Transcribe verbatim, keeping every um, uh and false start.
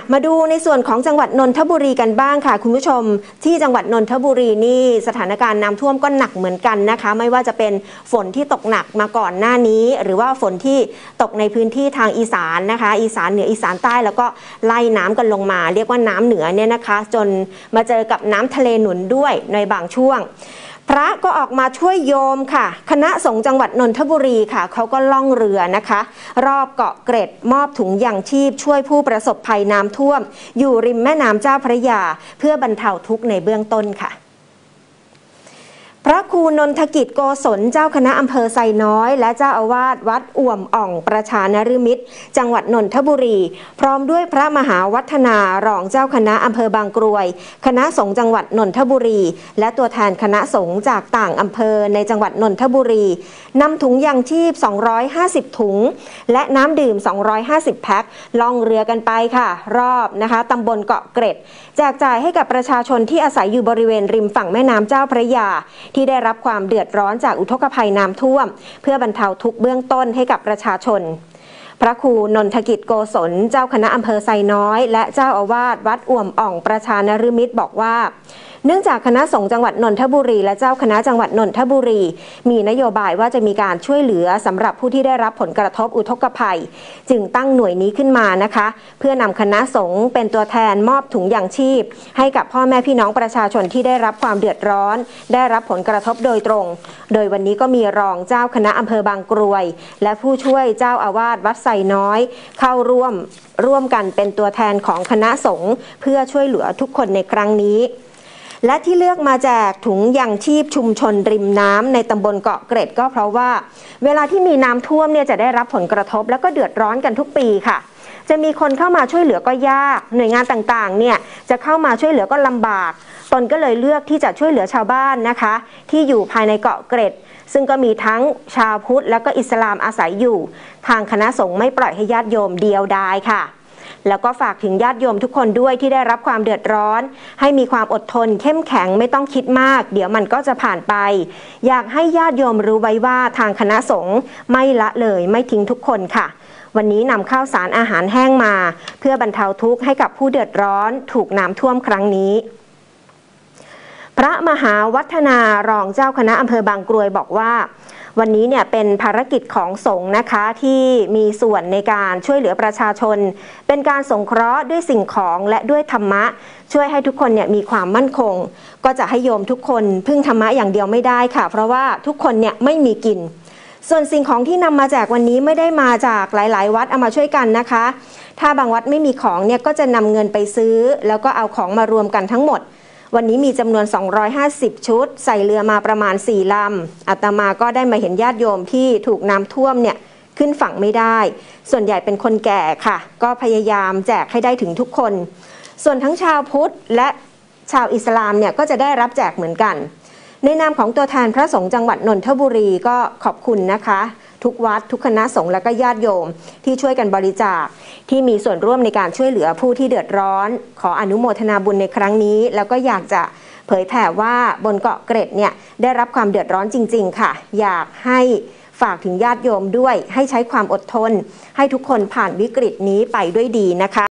มาดูในส่วนของจังหวัดนนทบุรีกันบ้างค่ะคุณผู้ชมที่จังหวัดนนทบุรีนี่สถานการณ์น้ำท่วมก็หนักเหมือนกันนะคะไม่ว่าจะเป็นฝนที่ตกหนักมาก่อนหน้านี้หรือว่าฝนที่ตกในพื้นที่ทางอีสานนะคะอีสานเหนืออีสานใต้แล้วก็ไล่น้ำกันลงมาเรียกว่าน้ำเหนือเนี่ยนะคะจนมาเจอกับน้ำทะเลหนุนด้วยในบางช่วงพระก็ออกมาช่วยโยมค่ะคณะสงฆ์จังหวัดนนทบุรีค่ะเขาก็ล่องเรือนะคะรอบเกาะเกร็ดมอบถุงยางชีพช่วยผู้ประสบภัยน้ำท่วมอยู่ริมแม่น้ำเจ้าพระยาเพื่อบรรเทาทุกข์ในเบื้องต้นค่ะพระครูนนทกิจโกศลเจ้าคณะอำเภอไซน้อยและเจ้าอาวาสวัดอ่วมอ่องประชานฤมิตรจังหวัดนนทบุรีพร้อมด้วยพระมหาวัฒนารองเจ้าคณะอำเภอบางกรวยคณะสงฆ์จังหวัดนนทบุรีและตัวแทนคณะสงฆ์จากต่างอำเภอในจังหวัดนนทบุรีนำถุงยางชีพสองร้อยห้าสิบถุงและน้ำดื่มสองร้อยห้าสิบแพ็คล่องเรือกันไปค่ะรอบนะคะตำบลเกาะเกร็ดแจกจ่ายให้กับประชาชนที่อาศัยอยู่บริเวณริมฝั่งแม่น้ำเจ้าพระยาที่ได้รับความเดือดร้อนจากอุทกภัยน้ำท่วมเพื่อบรรเทาทุกข์เบื้องต้นให้กับประชาชนพระครูนนทกิจโกศลเจ้าคณะอำเภอไซน้อยและเจ้าอาวาสวัดอ่วมอ่องประชานฤมิตรบอกว่าเนื่องจากคณะสงฆ์จังหวัดนนทบุรีและเจ้าคณะจังหวัดนนทบุรีมีนโยบายว่าจะมีการช่วยเหลือสำหรับผู้ที่ได้รับผลกระทบอุทกภัยจึงตั้งหน่วยนี้ขึ้นมานะคะเพื่อนำคณะสงฆ์เป็นตัวแทนมอบถุงยางชีพให้กับพ่อแม่พี่น้องประชาชนที่ได้รับความเดือดร้อนได้รับผลกระทบโดยตรงโดยวันนี้ก็มีรองเจ้าคณะอำเภอบางกรวยและผู้ช่วยเจ้าอาวาสวัดไซน้อยเข้าร่วมร่วมกันเป็นตัวแทนของคณะสงฆ์เพื่อช่วยเหลือทุกคนในครั้งนี้และที่เลือกมาแจกถุงยางชีพชุมชนริมน้ำในตำบลเกาะเกร็ดก็เพราะว่าเวลาที่มีน้ำท่วมเนี่ยจะได้รับผลกระทบแล้วก็เดือดร้อนกันทุกปีค่ะจะมีคนเข้ามาช่วยเหลือก็ยากหน่วยงานต่างๆเนี่ยจะเข้ามาช่วยเหลือก็ลำบากตนก็เลยเลือกที่จะช่วยเหลือชาวบ้านนะคะที่อยู่ภายในเกาะเกร็ดซึ่งก็มีทั้งชาวพุทธและก็อิสลามอาศัยอยู่ทางคณะสงฆ์ไม่ปล่อยให้ญาติโยมเดียวดายค่ะแล้วก็ฝากถึงญาติโยมทุกคนด้วยที่ได้รับความเดือดร้อนให้มีความอดทนเข้มแข็งไม่ต้องคิดมากเดี๋ยวมันก็จะผ่านไปอยากให้ญาติโยมรู้ไว้ว่าทางคณะสงฆ์ไม่ละเลยไม่ทิ้งทุกคนค่ะวันนี้นำข้าวสารอาหารแห้งมาเพื่อบรรเทาทุกข์ให้กับผู้เดือดร้อนถูกน้ำท่วมครั้งนี้พระมหาวัฒนารองเจ้าคณะอำเภอบางกรวยบอกว่าวันนี้เนี่ยเป็นภารกิจของสงฆ์นะคะที่มีส่วนในการช่วยเหลือประชาชนเป็นการสงเคราะห์ด้วยสิ่งของและด้วยธรรมะช่วยให้ทุกคนเนี่ยมีความมั่นคงก็จะให้โยมทุกคนพึ่งธรรมะอย่างเดียวไม่ได้ค่ะเพราะว่าทุกคนเนี่ยไม่มีกินส่วนสิ่งของที่นำมาแจกวันนี้ไม่ได้มาจากหลายๆวัดเอามาช่วยกันนะคะถ้าบางวัดไม่มีของเนี่ยก็จะนำเงินไปซื้อแล้วก็เอาของมารวมกันทั้งหมดวันนี้มีจำนวนสองร้อยห้าสิบชุดใส่เรือมาประมาณสี่ลำอาตมาก็ได้มาเห็นญาติโยมที่ถูกน้ำท่วมเนี่ยขึ้นฝั่งไม่ได้ส่วนใหญ่เป็นคนแก่ค่ะก็พยายามแจกให้ได้ถึงทุกคนส่วนทั้งชาวพุทธและชาวอิสลามเนี่ยก็จะได้รับแจกเหมือนกันในนามของตัวแทนพระสงฆ์จังหวัดนนทบุรีก็ขอบคุณนะคะทุกวัดทุกคณะสงฆ์และก็ญาติโยมที่ช่วยกันบริจาคที่มีส่วนร่วมในการช่วยเหลือผู้ที่เดือดร้อนขออนุโมทนาบุญในครั้งนี้แล้วก็อยากจะเผยแผ่ว่าบนเกาะเกร็ดเนี่ยได้รับความเดือดร้อนจริงๆค่ะอยากให้ฝากถึงญาติโยมด้วยให้ใช้ความอดทนให้ทุกคนผ่านวิกฤตนี้ไปด้วยดีนะคะ